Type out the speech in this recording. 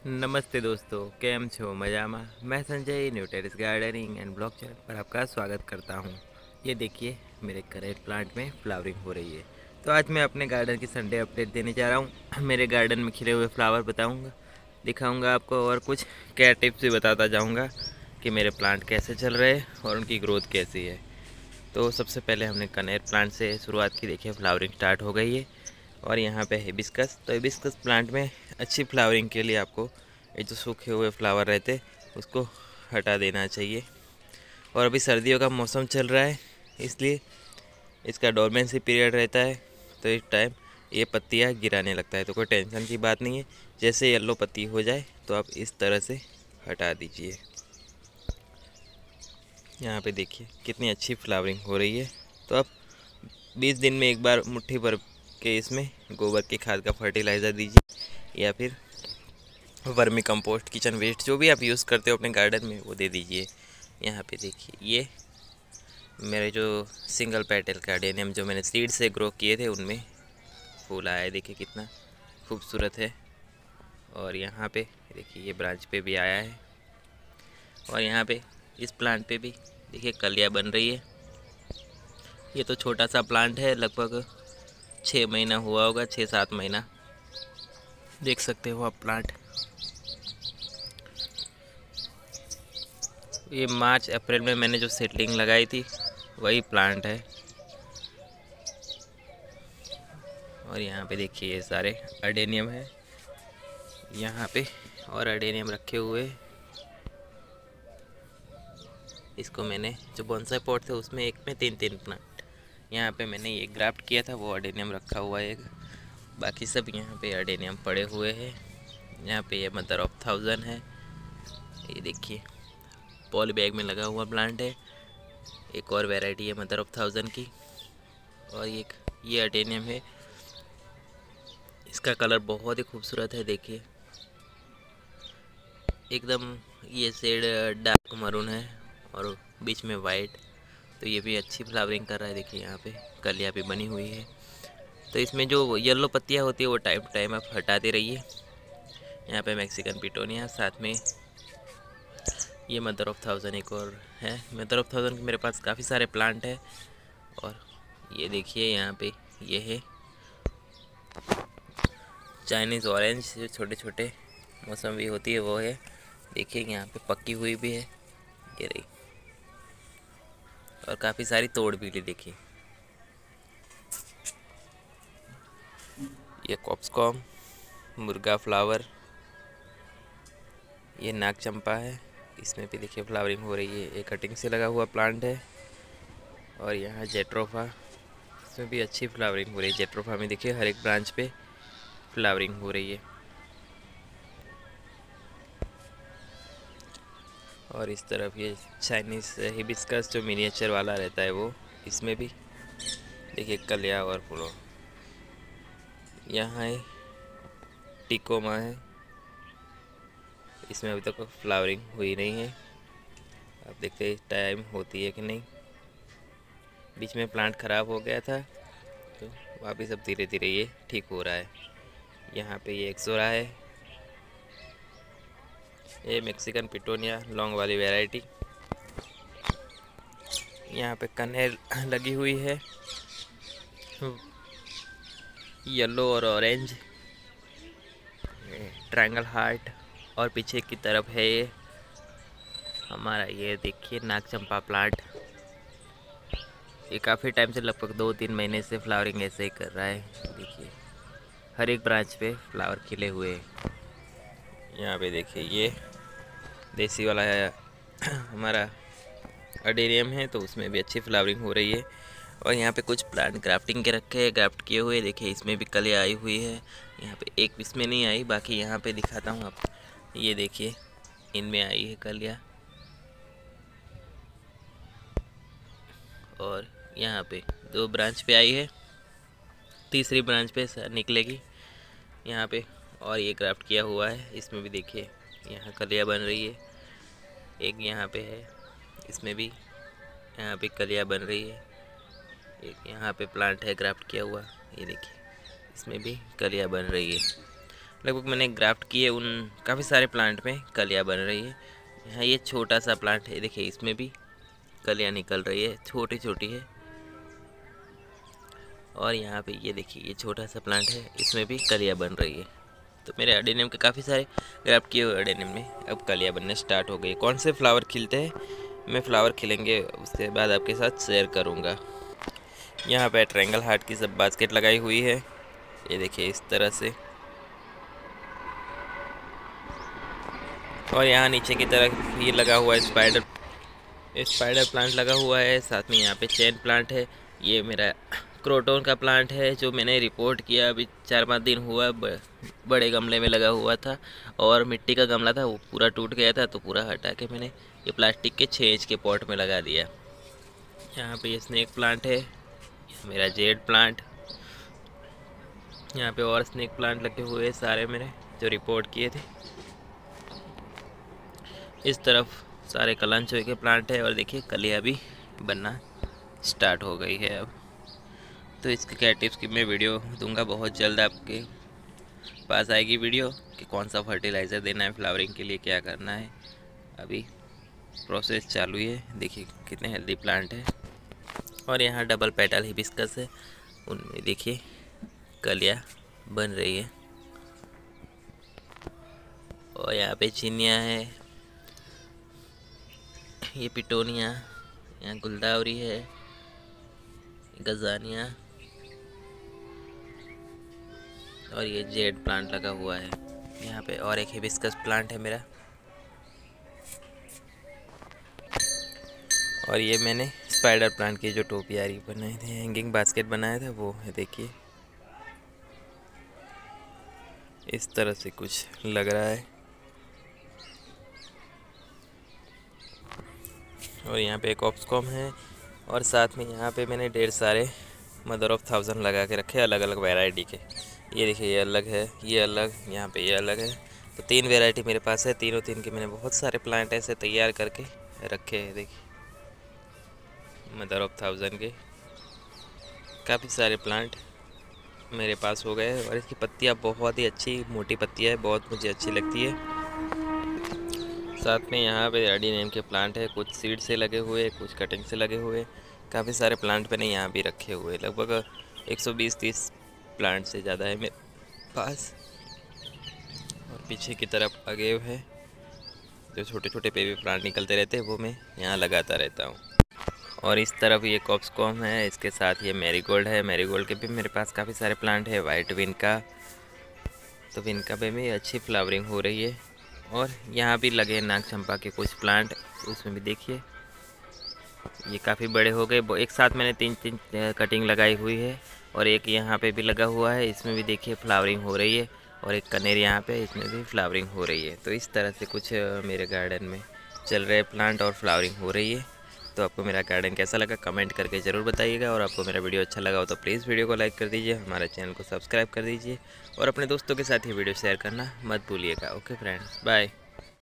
नमस्ते दोस्तों, केम छो मजामा। मैं Sanjay new terrace gardening and blog channel पर आपका स्वागत करता हूं। ये देखिए मेरे करेट प्लांट में फ्लावरिंग हो रही है। तो आज मैं अपने गार्डन की संडे अपडेट देने जा रहा हूं। मेरे गार्डन में खिले हुए फ्लावर बताऊंगा, दिखाऊंगा आपको, और कुछ केयर टिप्स भी बताता जाऊंगा कि मेरे प्लांट कैसे चल रहे हैं और उनकी ग्रोथ कैसी है। तो सबसे पहले हमने कनेर प्लांट से शुरुआत की। देखिए फ्लावरिंग स्टार्ट हो गई है। और यहाँ पे हिबिस्कस, तो हिबिस्कस प्लांट में अच्छी फ्लावरिंग के लिए आपको ये जो सूखे हुए फ्लावर रहते उसको हटा देना चाहिए। और अभी सर्दियों का मौसम चल रहा है, इसलिए इसका डोरमेंसी पीरियड रहता है। तो इस टाइम ये पत्तियाँ गिराने लगता है, तो कोई टेंशन की बात नहीं है। जैसे येलो पत्ती हो जाए तो आप इस तरह से हटा दीजिए। यहाँ पे देखिए कितनी अच्छी फ्लावरिंग हो रही है। तो आप 20 दिन में एक बार मुट्ठी भर के इसमें गोबर की खाद का फर्टिलाइज़र दीजिए, या फिर वर्मी कंपोस्ट, किचन वेस्ट, जो भी आप यूज़ करते हो अपने गार्डन में वो दे दीजिए। यहाँ पे देखिए ये मेरे जो सिंगल पेटल कार्डेनियम जो मैंने सीड से ग्रो किए थे उनमें फूल आया है। देखिए कितना खूबसूरत है। और यहाँ पे देखिए ये ब्रांच पे भी आया है। और यहाँ पे इस प्लांट पे भी देखिए कलियाँ बन रही है। ये तो छोटा सा प्लांट है, लगभग 6 महीना हुआ होगा, 6-7 महीना। देख सकते हो आप प्लांट। ये मार्च अप्रैल में मैंने जो सेटलिंग लगाई थी वही प्लांट है। और यहाँ पे देखिए ये सारे अडेनियम है यहाँ पे, और अडेनियम रखे हुए। इसको मैंने जो बोनसाई पॉट थे उसमें एक में 3-3 प्लांट, यहाँ पे मैंने ये ग्राफ्ट किया था, वो अडेनियम रखा हुआ है एक। बाकी सब यहाँ पे अडेनियम पड़े हुए हैं। यहाँ पे ये मदर ऑफ 1000 है। ये देखिए पॉली बैग में लगा हुआ प्लांट है। एक और वैरायटी है मदर ऑफ 1000 की। और ये अडेनियम है। इसका कलर बहुत ही खूबसूरत है। देखिए एकदम ये शेड डार्क मरून है और बीच में वाइट। तो ये भी अच्छी फ्लावरिंग कर रहा है। देखिए यहाँ पे कलियाँ भी बनी हुई है। तो इसमें जो येलो पत्तियाँ होती है वो टाइम टू टाइम आप हटाते रहिए। यहाँ पे मैक्सिकन पिटोनिया, साथ में ये मदर ऑफ 1000 एक और है। मदर ऑफ 1000 के मेरे पास काफ़ी सारे प्लांट है। और ये देखिए यहाँ पे ये है चाइनीज़ ऑरेंज, जो छोटे छोटे मौसमी होती है वो है। देखिए यहाँ पे पक्की हुई भी है, ये रही। और काफ़ी सारी तोड़ भी ली। देखिए ये कॉप्सकॉम, मुर्गा फ्लावर, ये नाग चंपा है। इसमें भी देखिए फ्लावरिंग हो रही है। ये कटिंग से लगा हुआ प्लांट है। और यहाँ जेट्रोफा, इसमें भी अच्छी फ्लावरिंग हो रही है। जेट्रोफा में देखिए हर एक ब्रांच पे फ्लावरिंग हो रही है। और इस तरफ ये चाइनीज़ हिबिस्कस जो मिनिएचर वाला रहता है वो, इसमें भी देखिए कलियाँ और फूलों। यहाँ है टिकोमा है, इसमें अभी तक फ्लावरिंग हुई नहीं है। आप देखते हैं टाइम होती है कि नहीं। बीच में प्लांट ख़राब हो गया था, तो वापिस अब धीरे धीरे ये ठीक हो रहा है। यहाँ पे ये एक्सोरा है, ये मैक्सिकन पिटोनिया लॉन्ग वाली वैरायटी। यहाँ पे कनेर लगी हुई है, येलो और ऑरेंज, ट्रायंगल हार्ट। और पीछे की तरफ है ये हमारा, ये देखिए नाग चंपा प्लांट। ये काफ़ी टाइम से, लगभग 2-3 महीने से फ्लावरिंग ऐसे ही कर रहा है। देखिए हर एक ब्रांच पे फ्लावर खिले हुए हैं। यहाँ पे देखिए ये देसी वाला है हमारा अडेनियम है, तो उसमें भी अच्छी फ्लावरिंग हो रही है। और यहाँ पे कुछ प्लांट ग्राफ्टिंग के रखे हैं, ग्राफ्ट किए हुए। देखिए इसमें भी कलियाँ आई हुई है। यहाँ पे एक इसमें नहीं आई, बाकी यहाँ पे दिखाता हूँ आप। ये देखिए इनमें आई है कलियाँ। और यहाँ पे 2 ब्रांच पे आई है, तीसरी ब्रांच पे निकलेगी यहाँ पे। और ये ग्राफ्ट किया हुआ है, इसमें भी देखिए यहाँ कलियाँ बन रही है। एक यहाँ पे है, इसमें भी यहाँ पे कलियाँ बन रही है। एक यहाँ पे प्लांट है ग्राफ्ट किया हुआ, ये देखिए इसमें भी कलियाँ बन रही है। लगभग मैंने ग्राफ्ट किए उन काफ़ी सारे प्लांट में कलियाँ बन रही है। यहाँ ये छोटा सा प्लांट है, देखिए इसमें भी कलियाँ निकल रही है, छोटी छोटी है। और यहाँ पे ये देखिए ये छोटा सा प्लांट है, इसमें भी कलियाँ बन रही है। तो मेरे एडेनियम के काफ़ी सारे ग्राफ्ट किए हुए एडेनियम में अब कलियाँ बनने स्टार्ट हो गई। कौन से फ्लावर खिलते हैं, मैं फ्लावर खिलेंगे उसके बाद आपके साथ शेयर करूँगा। यहाँ पे ट्रायंगल हार्ट की सब बास्केट लगाई हुई है, ये देखिए इस तरह से। और यहाँ नीचे की तरफ ये लगा हुआ है स्पाइडर प्लांट लगा हुआ है। साथ में यहाँ पे चेन प्लांट है। ये मेरा क्रोटोन का प्लांट है जो मैंने रिपोर्ट किया, अभी 4-5 दिन हुआ। बड़े गमले में लगा हुआ था और मिट्टी का गमला था वो पूरा टूट गया था, तो पूरा हटा के मैंने ये प्लास्टिक के 6 इंच के पॉट में लगा दिया। यहाँ पे ये स्नेक प्लांट है, मेरा जेड प्लांट। यहाँ पे और स्नेक प्लांट लगे हुए हैं सारे मेरे जो रिपोर्ट किए थे। इस तरफ सारे कलांचोई के प्लांट है और देखिए कलियाँ भी बनना स्टार्ट हो गई है अब। तो इसके क्या टिप्स की मैं वीडियो दूंगा बहुत जल्द, आपके पास आएगी वीडियो कि कौन सा फर्टिलाइज़र देना है फ्लावरिंग के लिए, क्या करना है। अभी प्रोसेस चालू है, देखिए कितने हेल्दी प्लांट है। और यहाँ डबल पेटल हिबिस्कस है, उनमें देखिए कलियाँ बन रही है। और यहाँ पे चिनिया है, ये पिटोनिया, यहाँ गुलदावरी है, गजानिया, और ये जेड प्लांट लगा हुआ है। यहाँ पे और एक हिबिस्कस प्लांट है मेरा। और ये मैंने स्पाइडर प्लांट की जो टोपियारी बनाए थे, हैंगिंग बास्केट बनाया था वो है, देखिए इस तरह से कुछ लग रहा है। और यहाँ पे एक ऑप्सकॉम है और साथ में यहाँ पे मैंने ढेर सारे मदर ऑफ 1000 लगा के रखे अलग अलग वैरायटी के। ये देखिए ये अलग है, ये अलग, यहाँ पे ये अलग है। तो 3 वैरायटी मेरे पास है, तीनों के मैंने बहुत सारे प्लांट ऐसे तैयार करके रखे हैं। देखिए मदर ऑफ 1000 के काफ़ी सारे प्लांट मेरे पास हो गए। और इसकी पत्तियाँ बहुत ही अच्छी मोटी पत्तियाँ है, बहुत मुझे अच्छी लगती है। साथ में यहाँ पे एडेनियम के प्लांट है, कुछ सीड से लगे हुए, कुछ कटिंग से लगे हुए। काफ़ी सारे प्लांट मैंने यहाँ भी रखे हुए, लगभग 120-30 प्लांट से ज़्यादा है मेरे पास। और पीछे की तरफ अगेव है, जो छोटे छोटे बेबी प्लांट निकलते रहते हैं वो मैं यहाँ लगाता रहता हूँ। और इस तरफ ये कॉप्सकॉम है, इसके साथ ये मैरीगोल्ड है। मैरीगोल्ड के भी मेरे पास काफ़ी सारे प्लांट है। वाइट विनका, तो विनका पे भी अच्छी फ्लावरिंग हो रही है। और यहाँ भी लगे नाग चंपा के कुछ प्लांट, उसमें भी देखिए ये काफ़ी बड़े हो गए। एक साथ मैंने 3 कटिंग लगाई हुई है। और एक यहाँ पे भी लगा हुआ है, इसमें भी देखिए फ्लावरिंग हो रही है। और एक कनेर यहाँ पे, इसमें भी फ्लावरिंग हो रही है। तो इस तरह से कुछ मेरे गार्डन में चल रहे प्लांट और फ्लावरिंग हो रही है। तो आपको मेरा गार्डन कैसा लगा कमेंट करके ज़रूर बताइएगा। और आपको मेरा वीडियो अच्छा लगा हो तो प्लीज़ वीडियो को लाइक कर दीजिए, हमारे चैनल को सब्सक्राइब कर दीजिए और अपने दोस्तों के साथ ये वीडियो शेयर करना मत भूलिएगा। Okay friends, bye.